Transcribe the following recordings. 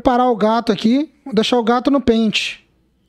preparar o gato aqui. Vou deixar o gato no pente.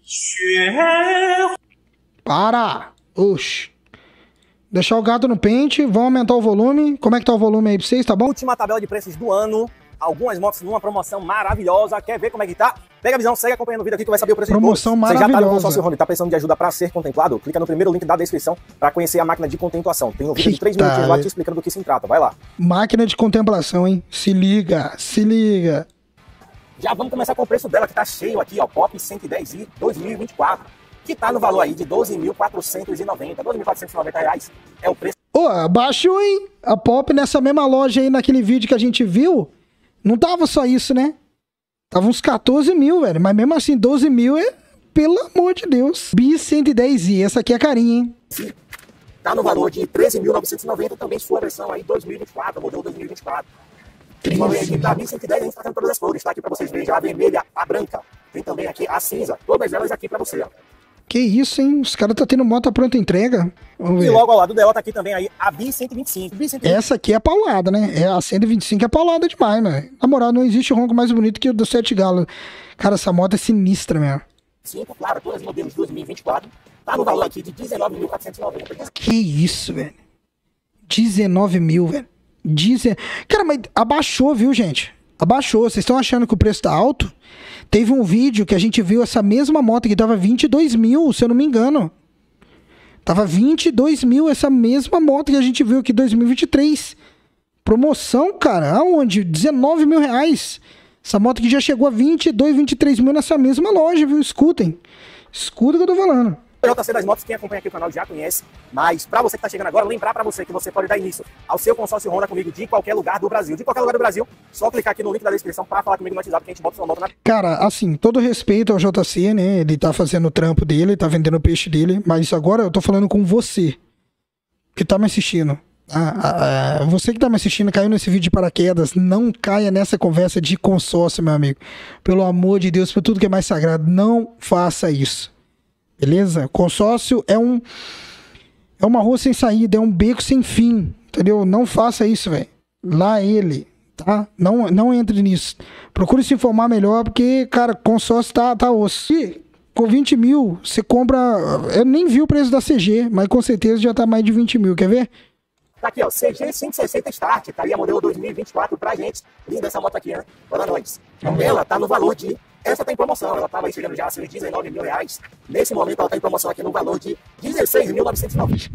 Para! Oxi. Deixar o gato no pente. Vamos aumentar o volume. Como é que tá o volume aí pra vocês, tá bom? Última tabela de preços do ano. Algumas motos numa promoção maravilhosa. Quer ver como é que tá? Pega a visão, segue acompanhando o vídeo aqui que vai saber o preço promoção de todos. Você já tá no consórcio maravilhosa. Honda, tá precisando de ajuda para ser contemplado? Clica no primeiro link da descrição para conhecer a máquina de contemplação. Tem um vídeo de 3 minutinhos lá te explicando do que se trata. Vai lá. Máquina de contemplação, hein? Se liga, se liga. Já vamos começar com o preço dela, que tá cheio aqui, ó. Pop 110i 2024. Que tá no valor aí de 12.490. 12.490 reais é o preço. Ô, abaixou, hein? A Pop nessa mesma loja aí, naquele vídeo que a gente viu, não tava só isso, né? Tava uns 14 mil, velho. Mas mesmo assim, 12 mil é, pelo amor de Deus. Bi 110i, essa aqui é carinha, hein? Sim. Tá no valor de 13.990, também sua versão aí 2024, modelo 2024. Tem valor aqui da Bi 110, a gente tá tendo todas as cores, tá aqui pra vocês verem, já a vermelha, a branca. Tem também aqui a cinza, todas elas aqui pra você, ó. Que isso, hein? Os caras tá tendo moto à pronta entrega. Vamos ver. E logo ao lado dela tá aqui também aí a Bi 125. Bi 125. Essa aqui é paulada, né? É a 125 é paulada demais, mano. Na moral, não existe ronco mais bonito que o do 7 Galo. Cara, essa moto é sinistra mesmo. 5, claro, todas as modelos 2024. Tá no valor aqui de 19.490. Que isso, velho. 19 mil, velho. Cara, mas abaixou, viu, gente? Abaixou. Vocês estão achando que o preço tá alto? Teve um vídeo que a gente viu essa mesma moto que tava 22 mil, se eu não me engano. Tava 22 mil essa mesma moto que a gente viu aqui em 2023. Promoção, cara. Aonde? 19 mil reais. Essa moto que já chegou a 22, 23 mil nessa mesma loja, viu? Escutem. Escuta o que eu tô falando. JC das Motos, quem acompanha aqui o canal já conhece, mas para você que tá chegando agora, lembrar para você que você pode dar início ao seu consórcio Honda comigo de qualquer lugar do Brasil. De qualquer lugar do Brasil, só clicar aqui no link da descrição para falar comigo no WhatsApp que a gente bota sua moto na... Cara, assim, todo respeito ao JC, né? Ele tá fazendo o trampo dele, tá vendendo o peixe dele, mas agora eu tô falando com você que tá me assistindo. Você que tá me assistindo, caiu nesse vídeo de paraquedas, não caia nessa conversa de consórcio, meu amigo. Pelo amor de Deus, por tudo que é mais sagrado, não faça isso. Beleza? Consórcio é uma rua sem saída, é um beco sem fim, entendeu? Não faça isso, velho. Lá ele, tá? Não entre nisso. Procure se informar melhor, porque, cara, consórcio tá osso. E com 20 mil, você compra... Eu nem vi o preço da CG, mas com certeza já tá mais de 20 mil, quer ver? Tá aqui, ó, CG 160 Start, tá aí a modelo 2024 pra gente. Linda essa moto aqui, né? Boa noite. Ela tá no valor de... Essa tá em promoção, ela tava aí chegando já a 19 mil reais. Nesse momento ela tá em promoção aqui no valor de 16.990.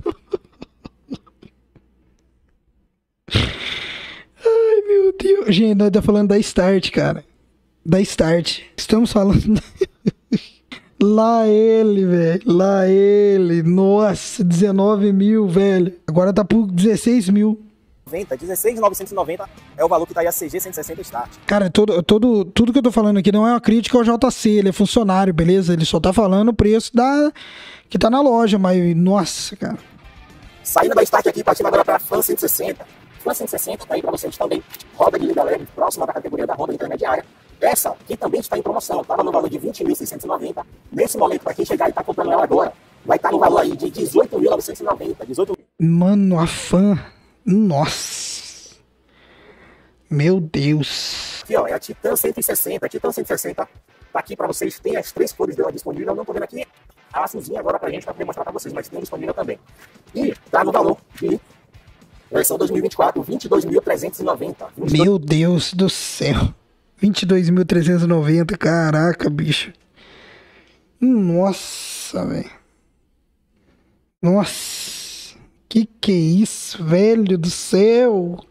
Ai, meu Deus. Gente, nós tá falando da Start, cara. Da Start. Estamos falando... Lá ele, velho. Lá ele. Nossa, 19 mil, velho. Agora tá por 16 mil. 16.990 é o valor que tá aí a CG 160 Start. Cara, tudo que eu tô falando aqui não é uma crítica ao JC, ele é funcionário, beleza? Ele só tá falando o preço que tá na loja, mas, nossa, cara. Saindo da Start aqui, partindo agora pra Fan 160. Fan 160 tá aí pra vocês também. Roda de liga leve, próxima da categoria da roda intermediária. Essa aqui também está em promoção, tava no valor de 20.690. Nesse momento, pra quem chegar e tá comprando ela agora, vai estar no valor aí de 18.990. Mano, a Fan... Nossa. Meu Deus. Aqui, ó, é a Titan 160. A Titan 160 tá aqui pra vocês. Tem as 3 cores dela disponíveis. Eu não tô vendo aqui a azulzinha agora pra gente, pra poder mostrar pra vocês, mas tem disponível também. E tá no valor de versão 2024, 22.390. Meu Deus do céu. 22.390, caraca, bicho. Nossa, velho. Nossa. Que é isso, velho do céu?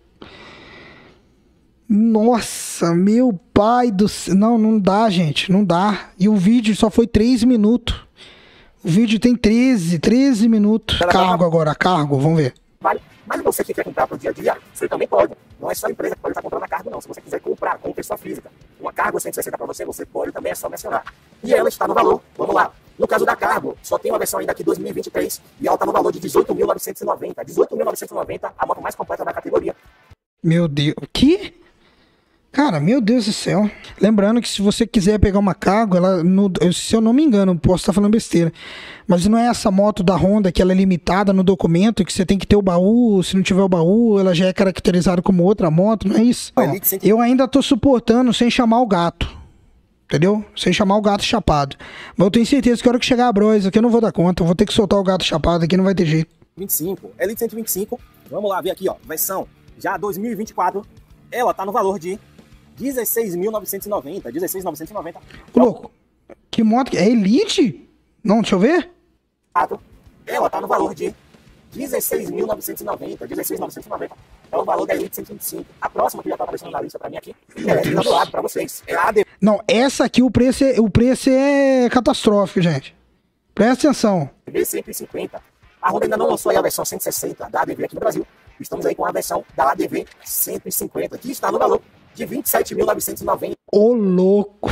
Nossa, meu pai do céu. Não dá, gente, não dá. E o vídeo só foi 3 minutos. O vídeo tem 13 minutos. Cargo agora, cargo, vamos ver. Mas você que quer comprar pro dia a dia, você também pode. Não é só a empresa que pode estar comprando a cargo, não. Se você quiser comprar com pessoa física, uma cargo 160 para você pode também, é só mencionar. E ela está no valor, vamos lá. No caso da cargo, só tem uma versão ainda aqui 2023 e ela está no valor de 18.990. 18.990, a moto mais completa da categoria. Meu Deus, que? Cara, meu Deus do céu. Lembrando que se você quiser pegar uma cargo, ela, se eu não me engano, posso estar falando besteira, mas não é essa moto da Honda que ela é limitada no documento, que você tem que ter o baú, se não tiver o baú, ela já é caracterizada como outra moto, não é isso? Não, eu ainda tô suportando sem chamar o gato. Entendeu? Sem chamar o gato chapado. Mas eu tenho certeza que a hora que chegar a Bros aqui eu não vou dar conta. Eu vou ter que soltar o gato chapado aqui, não vai ter jeito. 25, Elite 125. Vamos lá ver aqui, ó. Versão já 2024. Ela tá no valor de 16.990. 16.990. Ô, louco. Que moto? É Elite? Não, deixa eu ver. Ela tá no valor de 16.990. 16.990. É o valor da Elite 125. A próxima que já tá aparecendo na lista pra mim aqui é do lado pra vocês. É a ADV. Não, essa aqui o preço é catastrófico, gente. Presta atenção. 150. A Honda ainda não lançou aí a versão 160 da ADV aqui no Brasil. Estamos aí com a versão da ADV 150, que está no valor de 27.990. Ô, louco.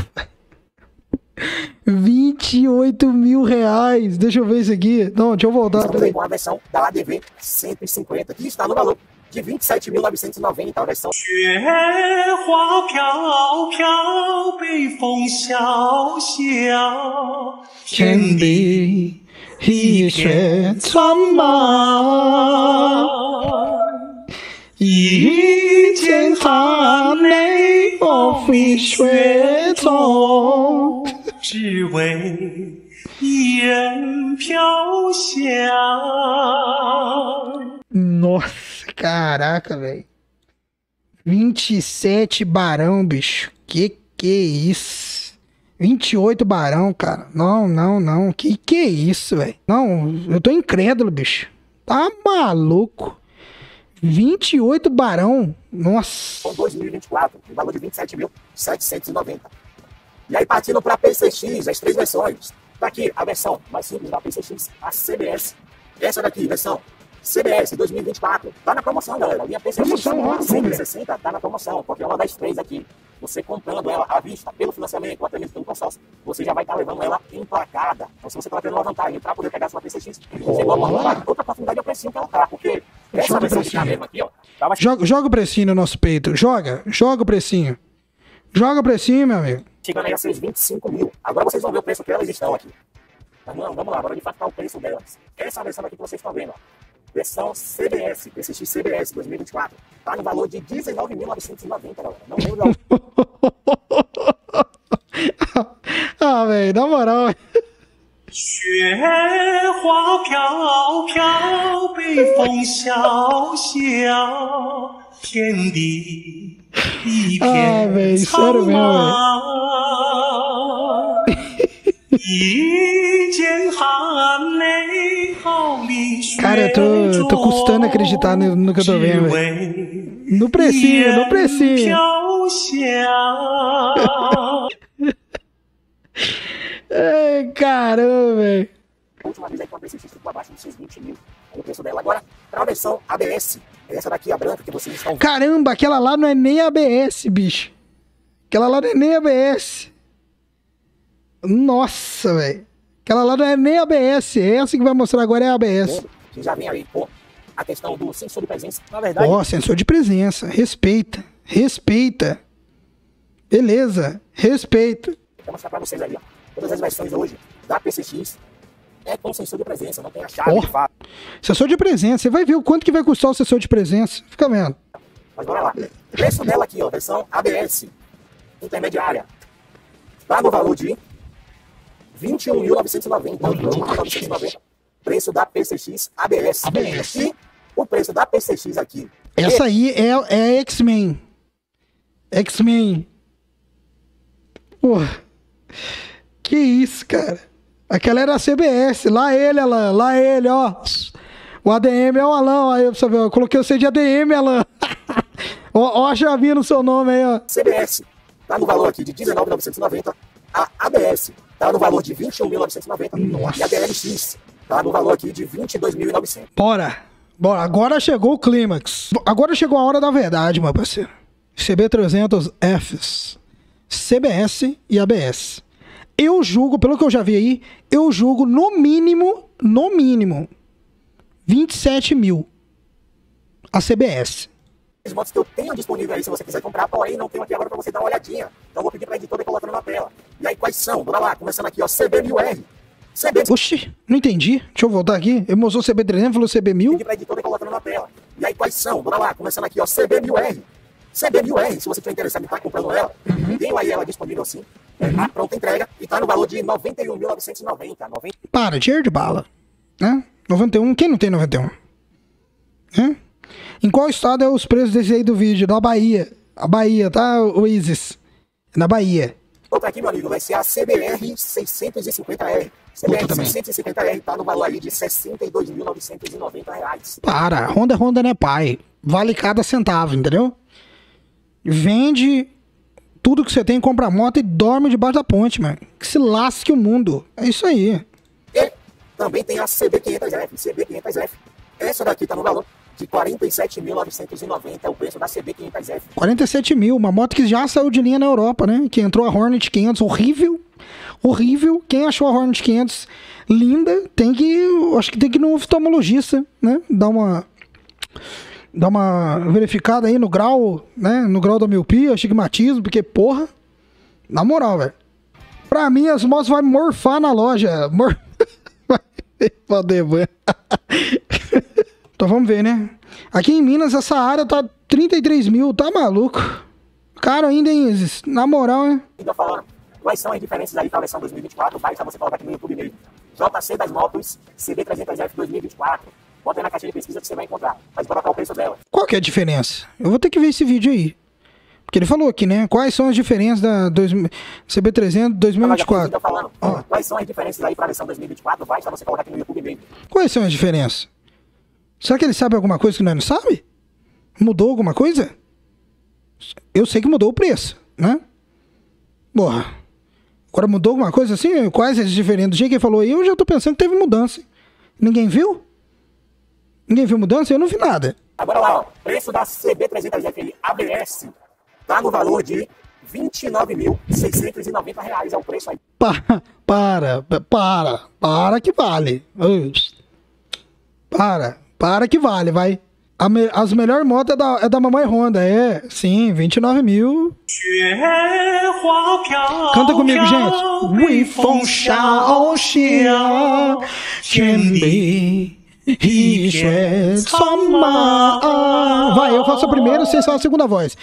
28 mil reais. Deixa eu ver isso aqui. Não, deixa eu voltar. Estamos aí com a versão da ADV 150, que está no valor de 27.990. A versão. 雪花飘飘，北风萧萧， 天地一雪苍茫，一剑寒雷我飞雪中。 只为一人飘香。 Nossa, caraca, velho. 27 barão, bicho. Que é isso? 28 barão, cara. Não. Que é isso, velho? Não, eu tô incrédulo, bicho. Tá maluco. 28 barão. Nossa. 2024, o valor de 27.790. E aí, partindo para a PCX, as 3 versões. Tá aqui a versão mais simples da PCX, a CBS. Essa daqui, versão CBS 2024. Tá na promoção, galera. A minha PCX Promoção, ó, 160 tá na promoção, porque é uma das 3 aqui. Você comprando ela à vista, pelo financiamento, ou até mesmo pelo consórcio, você já vai estar levando ela emplacada. Então, se você está tendo uma vantagem para poder pegar sua PCX, você vai uma outra oportunidade é o precinho que ela tá. Porque essa versão que tá mesmo aqui, ó. Tava... Joga o precinho no nosso peito. Joga o precinho. Joga o precinho, meu amigo. Chegando aí a seus 25 mil. Agora vocês vão ver o preço que elas estão aqui. Mas não, vamos lá, agora de fato tá o preço delas. Essa versão aqui que vocês estão vendo, ó. Versão CBS, PCX CBS 2024. Tá no valor de 19.990, galera. Não lembro Ah, velho, na moral. 雪花飘飘，北风萧萧，天地一啊， 片苍茫。一剑寒雷号里雪 Cara, eu tô custando acreditar no que eu tô vendo, velho. No precinho. Ai, caramba, velho. A última vez aí com a PCX ficou abaixo dos seus 20 mil. Olha o preço dela. Agora, para a versão ABS, essa daqui, a branca, que vocês estão vendo. Caramba, aquela lá não é nem ABS, bicho. Aquela lá não é nem ABS. Nossa, velho. Aquela lá não é nem ABS. Essa que vai mostrar agora é ABS. Que já vem aí com a questão do sensor de presença. Na verdade, Ó, sensor de presença. Respeita. Beleza. Respeita. vou mostrar para vocês aí, ó. Todas as versões hoje da PCX é com sensor de presença, não tem a chave de fato. Sensor de presença. Você vai ver o quanto que vai custar o sensor de presença. Fica vendo. Mas bora lá. O preço dela aqui, ó, versão ABS intermediária, tá no valor de 21.990. 21.990. Preço da PCX ABS. E o preço da PCX aqui. Essa aí é X-Men. X-Men. Porra. Que isso, cara. Aquela era a CBS. Lá ele, ó. O ADM é o Alan. Aí, pra você ver, eu coloquei você de ADM, Alan. Ó a chavinha no seu nome aí, ó. CBS tá no valor aqui de 19.990. A ABS tá no valor de 21.990. E a DLX tá no valor aqui de 22.900. Bora. Agora chegou o clímax. Agora chegou a hora da verdade, meu parceiro. CB300Fs, CBS e ABS. Eu julgo, pelo que eu já vi aí, eu julgo no mínimo 27 mil a CBS. As motos que eu tenho disponível aí, se você quiser comprar, porém não tenho aqui agora para você dar uma olhadinha. Então eu vou pedir para a editora colocando na tela. E aí quais são? Bora lá, começando aqui, ó, CB1000R. Oxi, não entendi. Deixa eu voltar aqui. Ele mostrou CB300, falou CB1000. Pedir para a editora colocando na tela. E aí quais são? Bora lá, começando aqui, ó, CB1000R. CB1000R, se você tiver interessado em estar comprando ela, tenho aí ela disponível assim. A pronta entrega e tá no valor de 91.990. Para, dinheiro de bala. Né? 91, quem não tem 91? Né? Em qual estado é os preços desse aí do vídeo? Da Bahia. A Bahia, tá, o Isis? Na Bahia. Outra aqui, meu amigo, vai ser a CBR 650R. CBR 650R tá no valor aí de R$ 62.990. Para, Honda não é pai. Vale cada centavo, entendeu? Vende tudo que você tem, compra moto e dorme debaixo da ponte, mano. Que se lasque o mundo. É isso aí. E também tem a CB500F. Essa daqui tá no valor de R$ 47.990, é o preço da CB500F. 47 mil, uma moto que já saiu de linha na Europa, né? Que entrou a Hornet 500, horrível. Quem achou a Hornet 500 linda, acho que tem que ir no oftalmologista, né? Dar uma verificada aí no grau, né? No grau da miopia, astigmatismo, porque, porra, na moral, velho. Pra mim, as motos vão morfar na loja. Então vamos ver, né? Aqui em Minas, essa área tá 33 mil, tá maluco? Caro ainda, hein, Isis? Na moral, né? Então falando, quais são as diferenças aí para a versão 2024? Basta você colocar aqui no YouTube mesmo. JC das motos, CB300F 2024. Bota aí na caixinha de pesquisa que você vai encontrar. Vai colocar o preço dela. Qual que é a diferença? Eu vou ter que ver esse vídeo aí. Porque ele falou aqui, né? Quais são as diferenças da CB300 2024? Então falando, quais são as diferenças aí para a versão 2024? Basta você colocar aqui no YouTube mesmo. Quais são as diferenças? Será que ele sabe alguma coisa que nós não sabe? Mudou alguma coisa? Eu sei que mudou o preço, né? Porra. Agora mudou alguma coisa assim? Quais as diferenças? Do jeito que ele falou aí, eu já tô pensando que teve mudança. Ninguém viu? Ninguém viu mudança? Eu não vi nada. Agora lá, ó. Preço da CB300F ABS tá no valor de R$ 29.690. É o preço aí. Para que vale. Para que vale, vai. As melhores motos é da mamãe Honda, sim, 29 mil. Canta comigo, gente. Vai, eu faço a primeira, vocês fazem a segunda voz.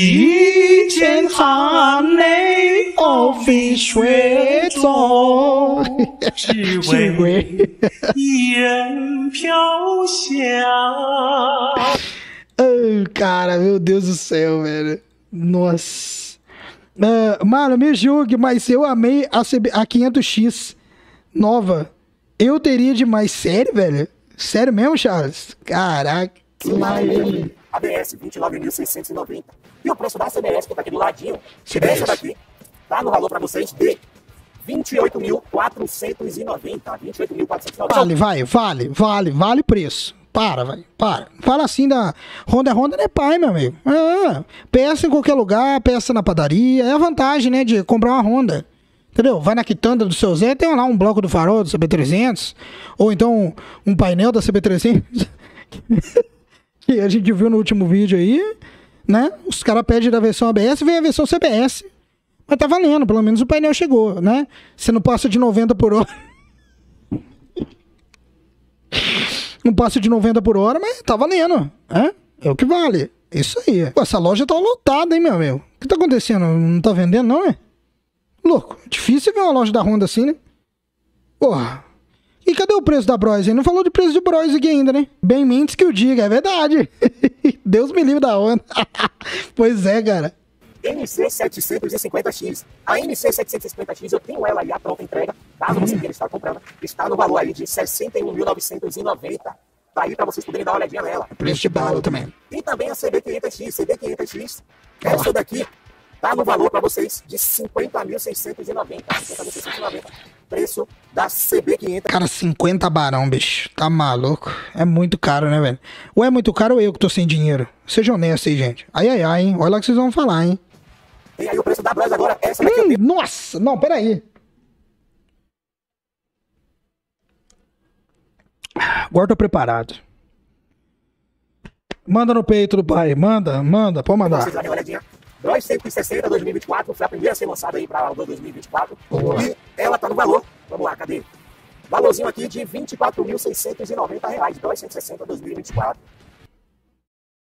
Cara, meu Deus do céu, velho. Nossa. Mano, me julgue, mas eu amei a 500X nova. Eu teria demais. Sério, velho? Sério mesmo, Charles? Caraca. ABS, 29.690. E o preço da CBS, que tá aqui do ladinho, essa daqui, tá no valor pra vocês de 28.490. 28.490. Vale o preço. Para. Fala assim da Honda não é pai, meu amigo. Peça em qualquer lugar, peça na padaria. É a vantagem, né, de comprar uma Honda. Entendeu? Vai na quitanda do seu Zé, tem lá um bloco do farol do CB300, ou então um painel da CB300, que a gente viu no último vídeo aí, né? Os caras pedem da versão ABS, vem a versão CBS. Mas tá valendo, pelo menos o painel chegou, né? Você não passa de 90 por hora. Não passa de 90 por hora, mas tá valendo, é o que vale. Isso aí. Pô, essa loja tá lotada, hein, meu amigo? O que tá acontecendo? Não tá vendendo, não, é? Louco, difícil ver uma loja da Honda assim, né? Porra. E cadê o preço da Bros? Ele não falou de preço de Bros aqui ainda, né? Bem mentes que eu diga, é verdade. Deus me livre da Honda. Pois é, cara. NC750X. A NC750X, eu tenho ela aí a pronta entrega, caso você queira estar comprando. Está no valor aí de 61.990. Tá aí pra vocês poderem dar uma olhadinha nela. Preço de bala também. E também a CB500X. Essa daqui tá no valor para vocês de 50.690. 50.690. Preço da CB500. Cara, 50 barão, bicho. Tá maluco? É muito caro, né, velho? Ou é muito caro ou eu que tô sem dinheiro? Seja honesto aí, gente. Ai, hein? Olha lá o que vocês vão falar, hein? Tem aí o preço da Bros agora. Essa daqui nossa! Não, peraí. Agora tô preparado. Manda no peito do pai. Manda. Pode mandar. Vocês darem uma olhadinha. Bros 160 2024, foi a primeira a ser lançada aí para o 2024. E ela tá no valor, vamos lá, cadê? Valorzinho aqui de R$ 24.690. Bros 160 2024.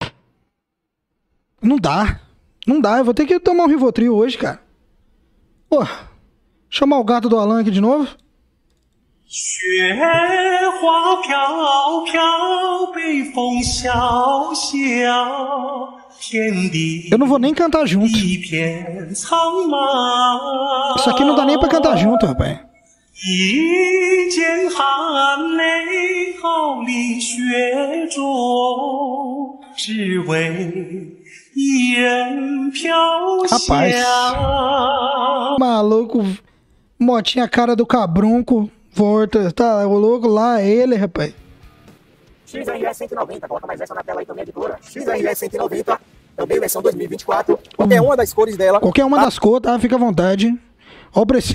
Não dá, eu vou ter que tomar um Rivotril hoje, cara. Pô, chamar o gato do Alan aqui de novo. 雪花飘飘，北风萧萧，天地 Eu não vou nem cantar junto. 一片苍茫。 Isso aqui não dá nem pra cantar junto, rapaz. 一剑寒雷号里雪中，只为一人飘香。 Maluco, motinha cara do cabrunco, volta, tá, o louco lá, ele, rapaz. XRE 190, coloca mais essa na tela aí também, editora. XRE 190, também versão 2024. Qualquer uma das cores dela. Qualquer uma das cores, tá? Fica à vontade. Ó o preço.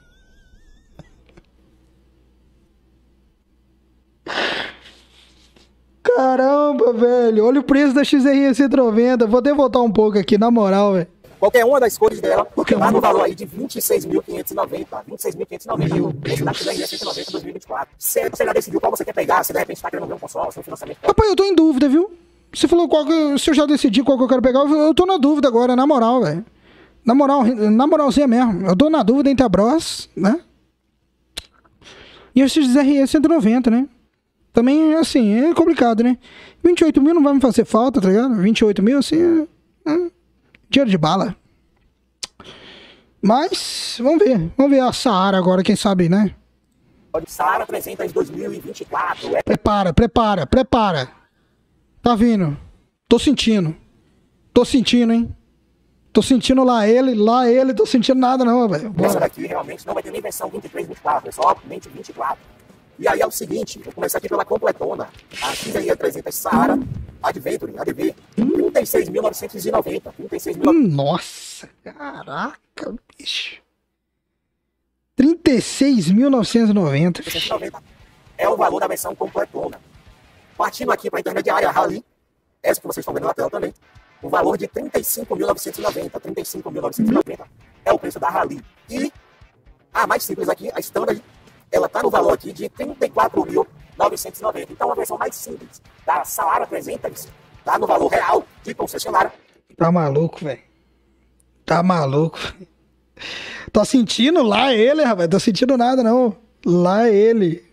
Caramba, velho, olha o preço da XRE 190. Vou até voltar um pouco aqui, na moral, velho. Qualquer uma das cores dela, Qualquer lá uma. no valor aí de 26.590. 26.590, esse da XRE 190 2024. Você já decidiu qual você quer pegar? Se de repente está querendo ver um consórcio, um financiamento. Rapaz, eu tô em dúvida, viu? Você falou se eu já decidi qual que eu quero pegar, eu tô na dúvida agora, na moral, velho. Na moralzinha mesmo. Eu tô na dúvida entre a Bros, né? E a XRE 190, né? Também, assim, é complicado, né? 28 mil não vai me fazer falta, tá ligado? 28 mil, assim, dinheiro de bala. Mas, vamos ver a Saara agora, quem sabe, né? Saara 300 2024. Prepara. Tá vindo. Tô sentindo, hein? Tô sentindo lá ele, tô sentindo nada não, velho. Essa daqui realmente não vai ter nem versão 23, 24, é só 24. E aí é o seguinte, vou começar aqui pela completona. A XRE 300 Saara Adventure, ADV, 36.990. 36.990. Nossa, caraca, bicho. 36.990. 190 é o valor da versão completona. Partindo aqui para a intermediária Rally, essa que vocês estão vendo na tela também, o valor de 35.990. 35.990 é o preço da Rally. E a mais simples aqui, a Standard, ela está no valor aqui de 34.990. Então a versão mais simples da Saara 300 está no valor real de concessionária. Tá maluco, velho. Tá maluco. Tô sentindo lá ele, rapaz. Tô sentindo nada, não. Lá ele.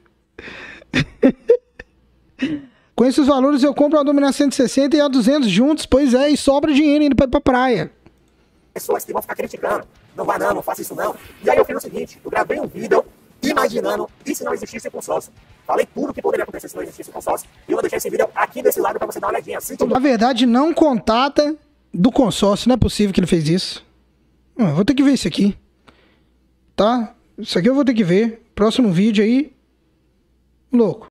Com esses valores eu compro a Dominar 160 e a 200 juntos. Pois é, e sobra dinheiro indo pra ir pra praia. Pessoas que vão ficar criticando. Não vai não faça isso não. E aí eu fiz o seguinte, eu gravei um vídeo imaginando e se não existisse consórcio. Falei tudo que poderia acontecer se não existisse consórcio. E eu vou deixar esse vídeo aqui desse lado pra você dar uma olhadinha. Na verdade, não contata do consórcio. Não é possível que ele fez isso. Vou ter que ver isso aqui. Tá? Isso aqui eu vou ter que ver. Próximo vídeo aí. Louco.